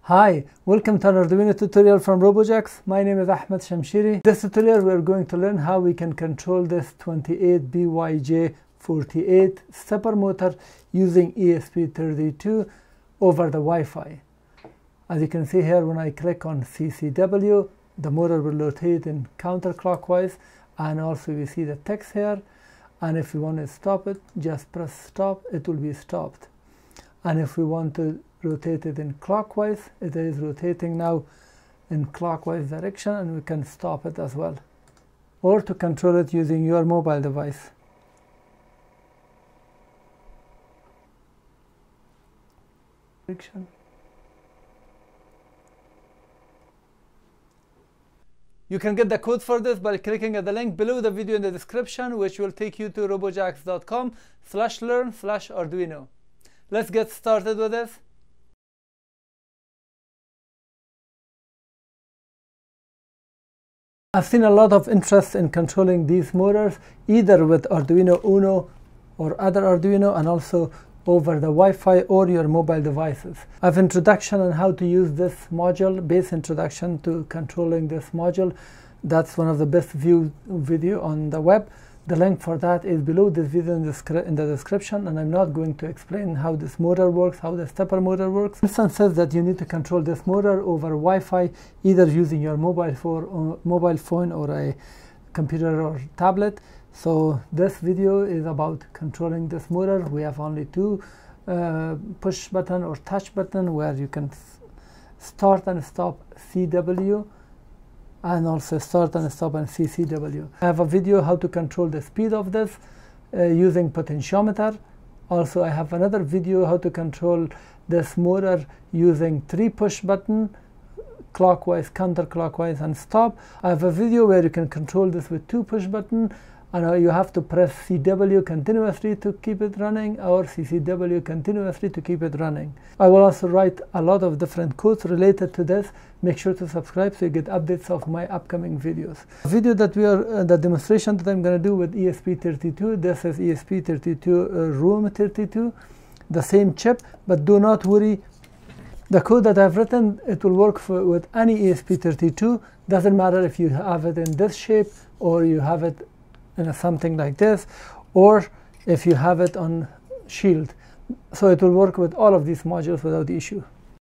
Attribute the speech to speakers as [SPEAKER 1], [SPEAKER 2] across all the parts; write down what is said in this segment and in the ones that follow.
[SPEAKER 1] Hi, welcome to an Arduino tutorial from Robojax. My name is Ahmad Shamshiri. In this tutorial we are going to learn how we can control this 28BYJ-48 stepper motor using ESP32 over the Wi-Fi. As you can see here, when I click on CCW, the motor will rotate in counterclockwise, and also you see the text here, and if we want to stop it, just press stop, it will be stopped. And if we want to rotate it in clockwise, it is rotating now in clockwise direction, and we can stop it as well, or to control it using your mobile device. You can get the code for this by clicking at the link below the video in the description, which will take you to robojax.com/learn/Arduino. Let's get started with this. I've seen a lot of interest in controlling these motors, either with Arduino Uno or other Arduino, and also over the Wi-Fi or your mobile devices. I have introduction on how to use this module, base introduction to controlling this module. That's one of the best viewed video on the web. The link for that is below this video in the description, and I'm not going to explain how this motor works, how the stepper motor works. This one says that you need to control this motor over Wi-Fi, either using your mobile phone or a computer or tablet. So this video is about controlling this motor. We have only two push button or touch button where you can start and stop CW, and also start and stop on CCW. I have a video how to control the speed of this using potentiometer. Also, I have another video how to control this motor using 3 push button, clockwise, counterclockwise, and stop. I have a video where you can control this with 2 push button, and you have to press CW continuously to keep it running, or CCW continuously to keep it running. I will also write a lot of different codes related to this. Make sure to subscribe so you get updates of my upcoming videos. The video that the demonstration that I'm going to do with ESP32, this is ESP32 Room 32, the same chip, but do not worry. The code that I've written, it will work with any ESP32. Doesn't matter if you have it in this shape or you have it in something like this, or if you have it on shield. So it will work with all of these modules without issue.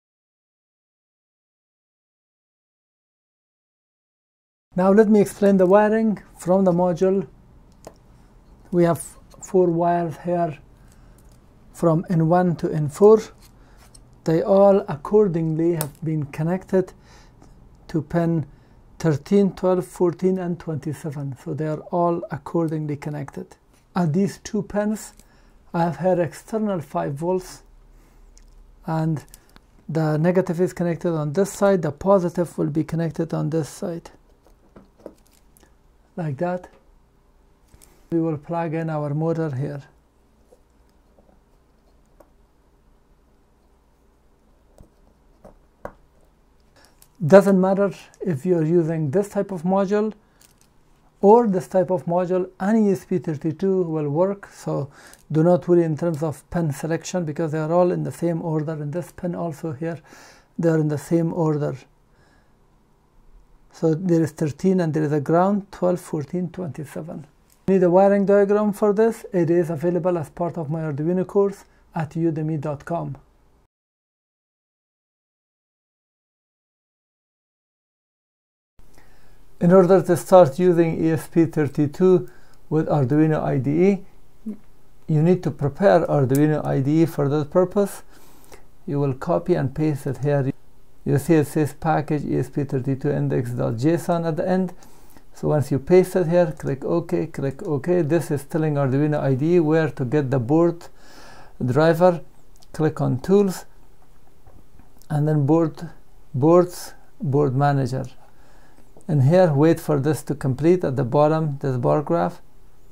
[SPEAKER 1] Now let me explain the wiring from the module. We have 4 wires here from N1 to N4. They all accordingly have been connected to pin 13, 12, 14, and 27. So they are all accordingly connected. At these 2 pins, I have here external 5 volts, and the negative is connected on this side, the positive will be connected on this side. Like that. We will plug in our motor here. Doesn't matter if you're using this type of module or this type of module, any ESP32 will work. So do not worry in terms of pin selection, because they are all in the same order. And this pin also here, they are in the same order. So there is 13 and there is a ground, 12, 14, 27. You need a wiring diagram for this. It is available as part of my Arduino course at udemy.com. In order to start using ESP32 with Arduino IDE, you need to prepare Arduino IDE for that purpose. You will copy and paste it here. You see it says package ESP32 index.json at the end. So once you paste it here, click OK, click OK. This is telling Arduino IDE where to get the board driver. Click on Tools, and then Board Manager. And here, wait for this to complete at the bottom, this bar graph.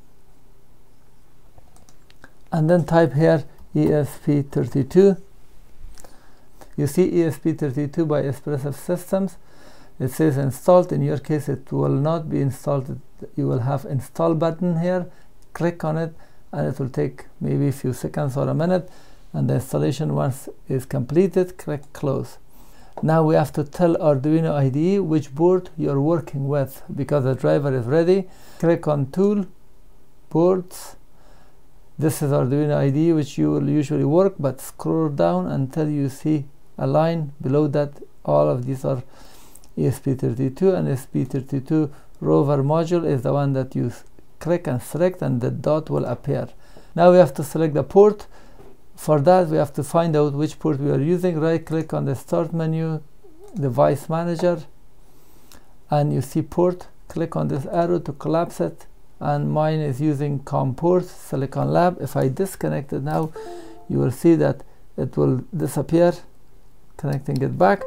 [SPEAKER 1] And then type here ESP32. You see ESP32 by Espressif Systems. It says installed. In your case, it will not be installed. You will have install button here. Click on it, and it will take maybe a few seconds or a minute. And the installation, once is completed, click close. Now we have to tell Arduino IDE which board you're working with. Because the driver is ready, click on Tool, Boards. This is Arduino IDE which you will usually work, but scroll down until you see a line. Below that, all of these are ESP32, and ESP32 rover module is the one that you click and select, and the dot will appear. Now we have to select the port. For that, we have to find out which port we are using. Right click on the start menu, device manager, and you see port. Click on this arrow to collapse it, and mine is using COM port, Silicon Lab. If I disconnect it now, you will see that it will disappear. Connecting it back.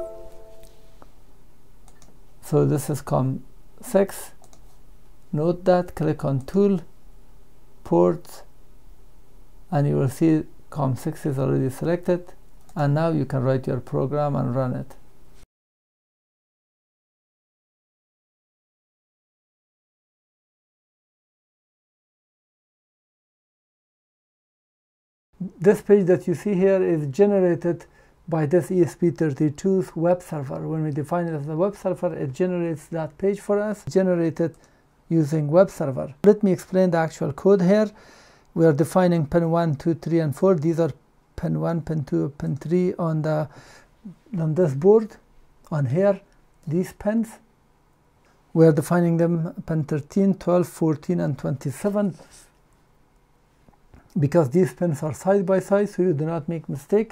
[SPEAKER 1] So this is COM6. Note that, click on Tool, Port, and you will see COM6 is already selected, and now you can write your program and run it. This page that you see here is generated by this ESP32's web server. When we define it as a web server, it generates that page for us, generated using web server. Let me explain the actual code here. We are defining pin 1, 2, 3, and 4. These are pin 1, pin 2, pin 3 on this board. On here, these pins. We are defining them pin 13, 12, 14, and 27. Because these pins are side by side, so you do not make mistake.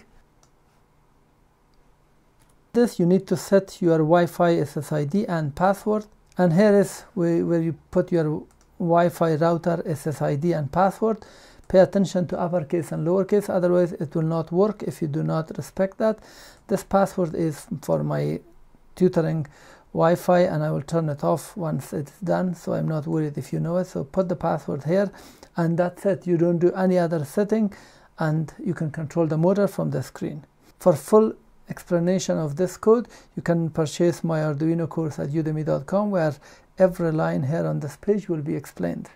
[SPEAKER 1] This, you need to set your Wi-Fi SSID and password. And here is where you put your Wi-Fi router SSID and password. Pay attention to uppercase and lowercase, otherwise it will not work if you do not respect that. This password is for my tutoring Wi-Fi, and I will turn it off once it's done, so I'm not worried if you know it. So put the password here, and that's it. You don't do any other setting, and you can control the motor from the screen. For full explanation of this code, you can purchase my Arduino course at udemy.com, where every line here on this page will be explained.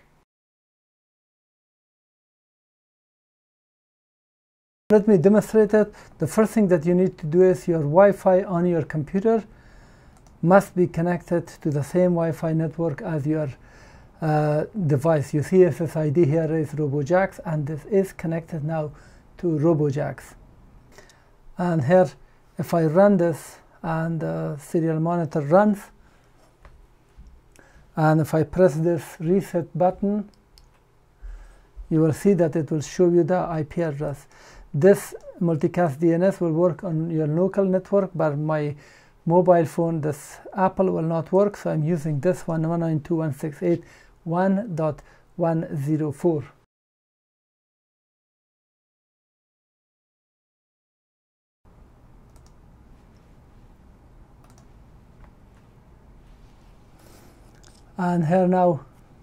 [SPEAKER 1] Let me demonstrate it. The first thing that you need to do is your Wi-Fi on your computer must be connected to the same Wi-Fi network as your device. You see SSID here is Robojax, and this is connected now to Robojax. And here, if I run this and the serial monitor runs, and if I press this reset button, you will see that it will show you the IP address. This multicast DNS will work on your local network, but my mobile phone, this Apple, will not work, so I'm using this one, 192.168.1.104. And here now,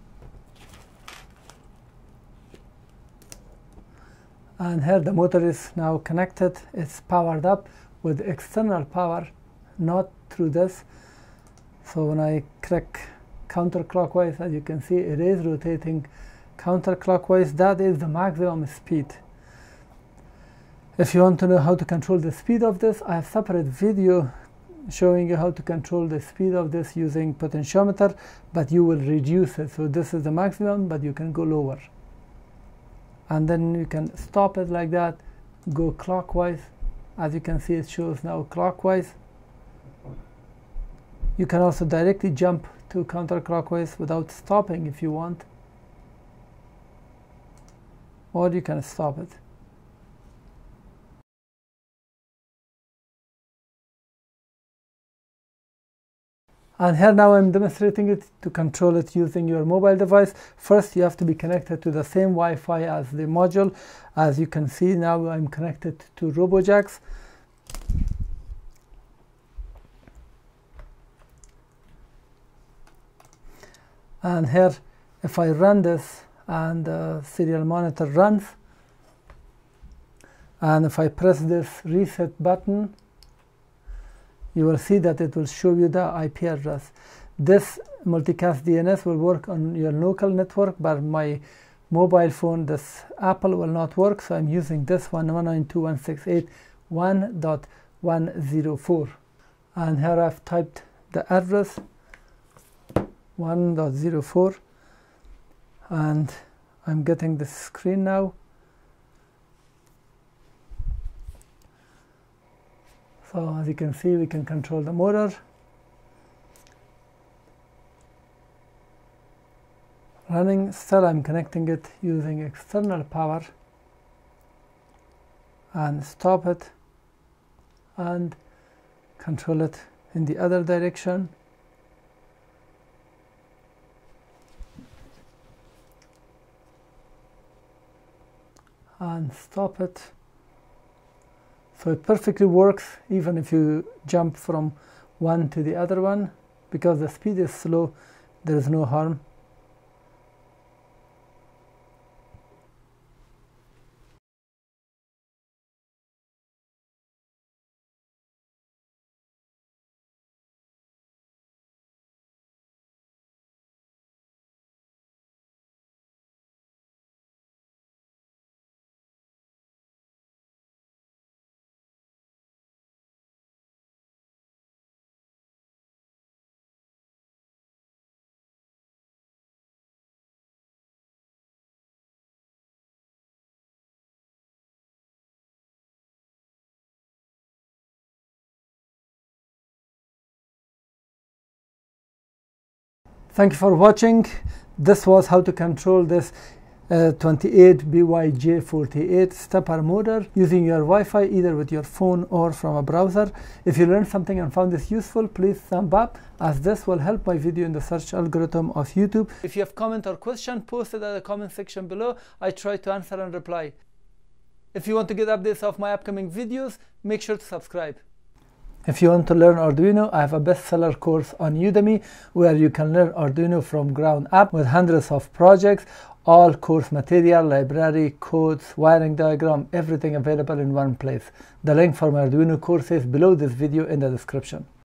[SPEAKER 1] and here the motor is now connected. It's powered up with external power, not through this. So when I click counterclockwise, as you can see, it is rotating counterclockwise. That is the maximum speed. If you want to know how to control the speed of this, I have a separate video showing you how to control the speed of this using potentiometer, but you will reduce it. So this is the maximum, but you can go lower. And then you can stop it like that, go clockwise. As you can see, it shows now clockwise. You can also directly jump to counterclockwise without stopping if you want, or you can stop it. And here now I'm demonstrating it to control it using your mobile device. First, you have to be connected to the same Wi-Fi as the module. As you can see now, I'm connected to Robojax. And here, if I run this and the serial monitor runs, and if I press this reset button, you will see that it will show you the IP address. This multicast DNS will work on your local network, but my mobile phone, this Apple, will not work, so I'm using this one, 192.168.1.104. 104. And here I've typed the address 1.04, and I'm getting this screen now. So as you can see, we can control the motor. Running, still I'm connecting it using external power, and stop it and control it in the other direction. And stop it. So it perfectly works even if you jump from one to the other one. Because the speed is slow, there is no harm. Thank you for watching. This was how to control this 28BYJ-48 stepper motor using your Wi-Fi, either with your phone or from a browser. If you learned something and found this useful, please thumb up, as this will help my video in the search algorithm of YouTube. If you have comment or question, post it at the comment section below. I try to answer and reply. If you want to get updates of my upcoming videos, make sure to subscribe. If you want to learn Arduino, I have a bestseller course on Udemy where you can learn Arduino from ground up with hundreds of projects, all course material, library, codes, wiring diagram, everything available in one place. The link for my Arduino course is below this video in the description.